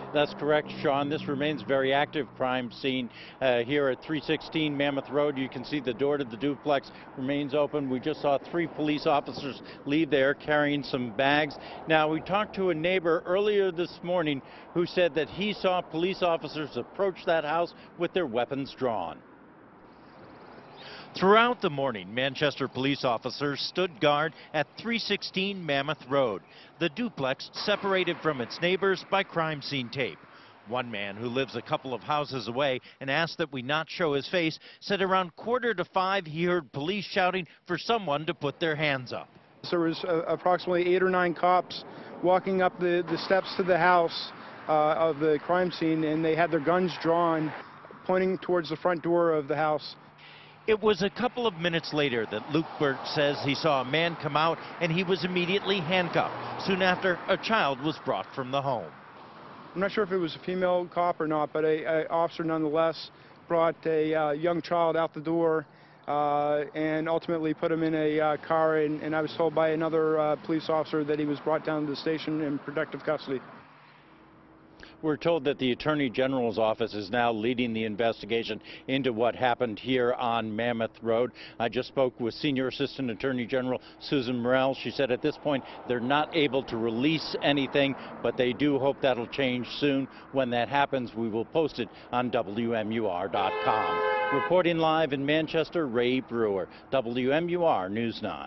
That's correct, Sean. This remains a very active crime scene here at 316 Mammoth Road. You can see the door to the duplex remains open. We just saw 3 police officers leave there carrying some bags. Now, we talked to a neighbor earlier this morning who said that he saw police officers approach that house with their weapons drawn. Throughout the morning, Manchester police officers stood guard at 316 Mammoth Road, the duplex separated from its neighbors by crime scene tape. One man who lives a couple of houses away and asked that we not show his face said around 4:45 he heard police shouting for someone to put their hands up. There was approximately 8 or 9 cops walking up the steps to the house of the crime scene, and they had their guns drawn, pointing towards the front door of the house. It was a couple of minutes later that Luke Burt says he saw a man come out and he was immediately handcuffed. Soon after, a child was brought from the home. I'm not sure if it was a female cop or not, but an officer nonetheless brought a young child out the door and ultimately put him in a car, and I was told by another police officer that he was brought down to the station in protective custody. We're told that the Attorney General's office is now leading the investigation into what happened here on Mammoth Road. I just spoke with Senior Assistant Attorney General Susan Morrell. She said at this point they're not able to release anything, but they do hope that'll change soon. When that happens, we will post it on WMUR.com. Reporting live in Manchester, Ray Brewer, WMUR News 9.